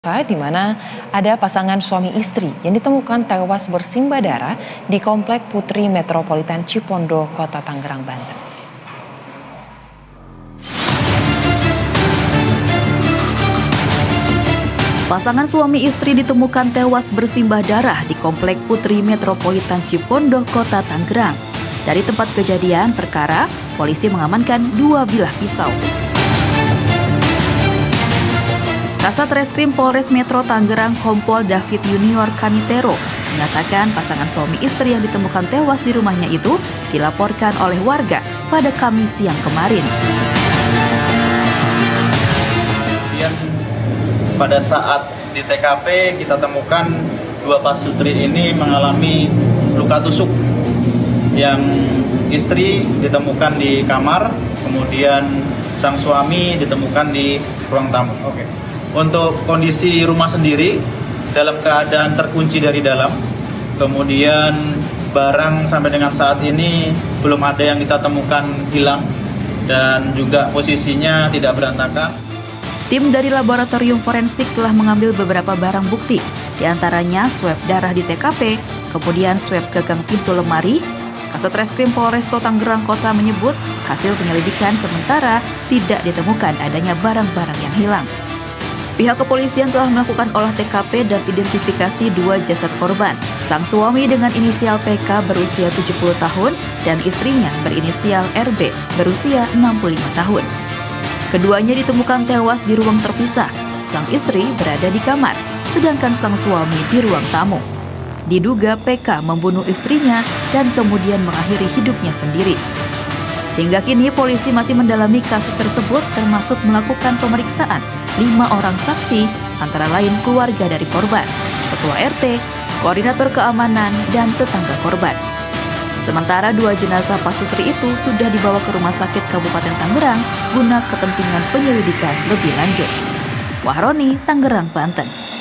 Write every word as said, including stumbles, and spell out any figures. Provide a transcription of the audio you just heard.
Di mana ada pasangan suami istri yang ditemukan tewas bersimbah darah di Komplek Putri Metropolitan Cipondo, Kota Tangerang, Banten. Pasangan suami istri ditemukan tewas bersimbah darah di Komplek Putri Metropolitan Cipondo, Kota Tangerang. Dari tempat kejadian perkara, polisi mengamankan dua bilah pisau. Kasat Reskrim Polres Metro Tangerang Kompol David Junior Kanitero mengatakan pasangan suami istri yang ditemukan tewas di rumahnya itu dilaporkan oleh warga pada Kamis siang kemarin. Kemudian pada saat di T K P kita temukan dua pasutri ini mengalami luka tusuk. Yang istri ditemukan di kamar, kemudian sang suami ditemukan di ruang tamu. Oke. Untuk kondisi rumah sendiri dalam keadaan terkunci dari dalam, kemudian barang sampai dengan saat ini belum ada yang kita temukan hilang dan juga posisinya tidak berantakan. Tim dari laboratorium forensik telah mengambil beberapa barang bukti, diantaranya swab darah di T K P, kemudian swab gagang pintu lemari. Kasat Reskrim Polres Tangerang Kota menyebut hasil penyelidikan sementara tidak ditemukan adanya barang-barang yang hilang. Pihak kepolisian telah melakukan olah T K P dan identifikasi dua jasad korban. Sang suami dengan inisial P K berusia tujuh puluh tahun dan istrinya berinisial R B berusia enam puluh lima tahun. Keduanya ditemukan tewas di ruang terpisah. Sang istri berada di kamar, sedangkan sang suami di ruang tamu. Diduga P K membunuh istrinya dan kemudian mengakhiri hidupnya sendiri. Hingga kini polisi masih mendalami kasus tersebut termasuk melakukan pemeriksaan lima orang saksi, antara lain keluarga dari korban, ketua R T, koordinator keamanan, dan tetangga korban. Sementara dua jenazah pasutri itu sudah dibawa ke Rumah Sakit Kabupaten Tangerang guna kepentingan penyelidikan lebih lanjut. Wahroni, Tangerang, Banten.